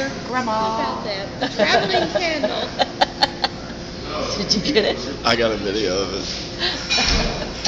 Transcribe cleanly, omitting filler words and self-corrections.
there, Grandma. How about that? Traveling candle. Did you get it? I got a video of it.